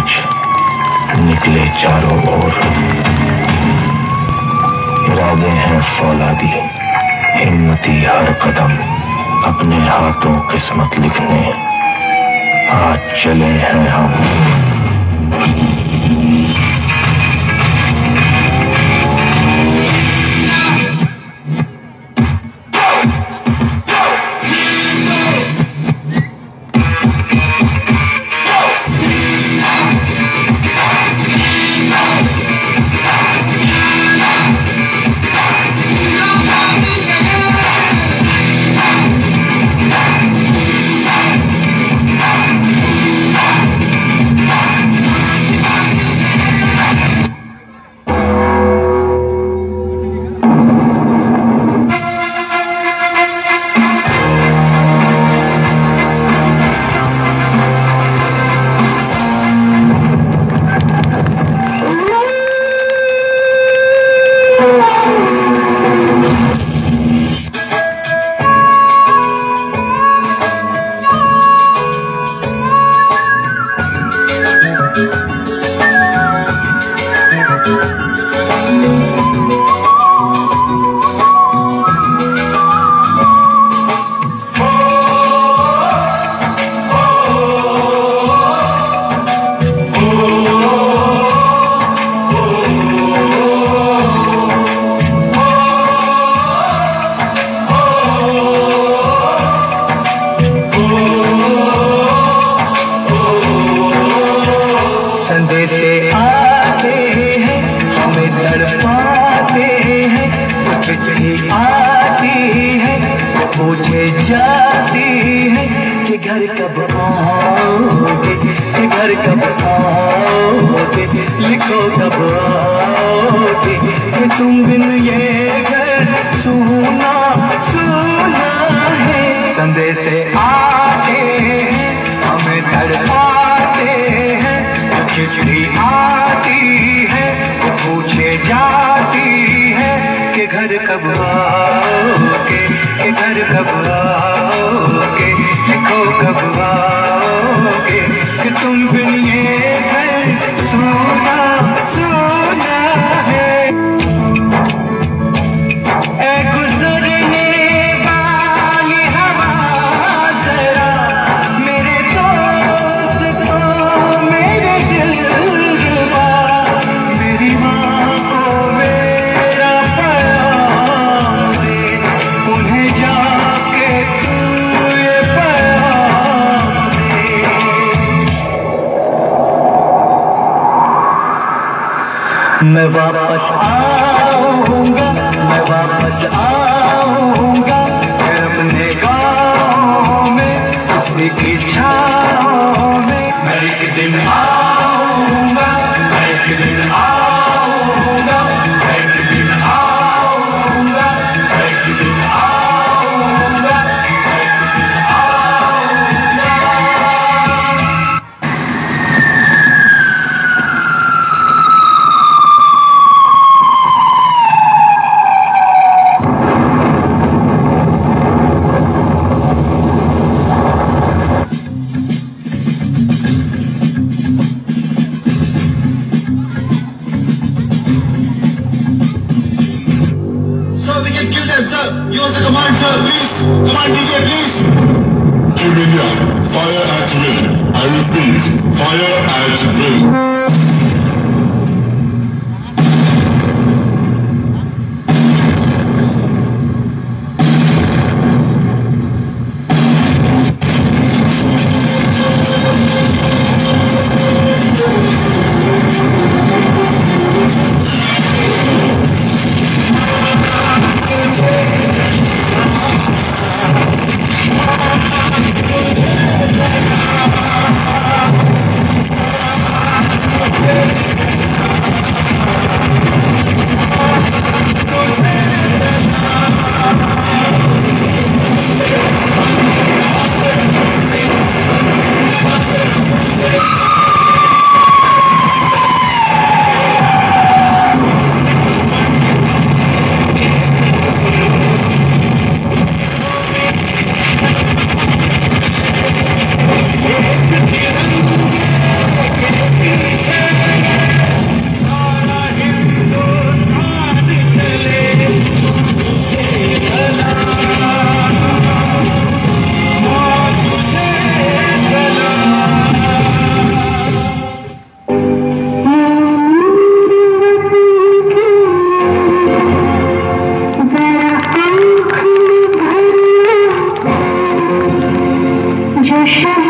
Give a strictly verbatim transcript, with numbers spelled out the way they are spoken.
दांच निकले चारों ओर। इरादे हैं फौलादी, हिम्मती हर कदम, अपने हाथों किस्मत लिखने आज चले हैं हम। संदेसे आते हैं हमें तड़पाते हैं, चिट्ठी आती है पूछे जाती है कि घर कब आओगे, कि घर कब आओगे, लिखो कब आओगे, कि तुम बिन ये घर सुना सुना है। संदेसे आते हैं हमें तड़पाते हैं, चिट्ठी आती है वो पूछे जाती है कि घर कब आओगे, कि घर कब आओगे, लिखो कब आओगे, कि तुम बिन ये घर सोना सोना है। ऐ गुजरने वाली हवा जरा मेरे दोस्त को मेरे दिल रुबा, मेरी माँ को मेरा प्यार दे, उन्हें जाके तू ये प्यार दे। मैं वापस आऊंगा, मैं वापस आऊंगा फिर अपने गाँव में किसी की छाँव में। मैं एक दिन आऊंगा, मैं एक दिन आऊंगा, मैं एक दिन आऊंगा, मैं एक दिन आऊंगा, मैं एक दिन आऊंगा। Give us a command, sir, please. Command D J, please. Armenia, fire at will. I repeat, fire at will. नशा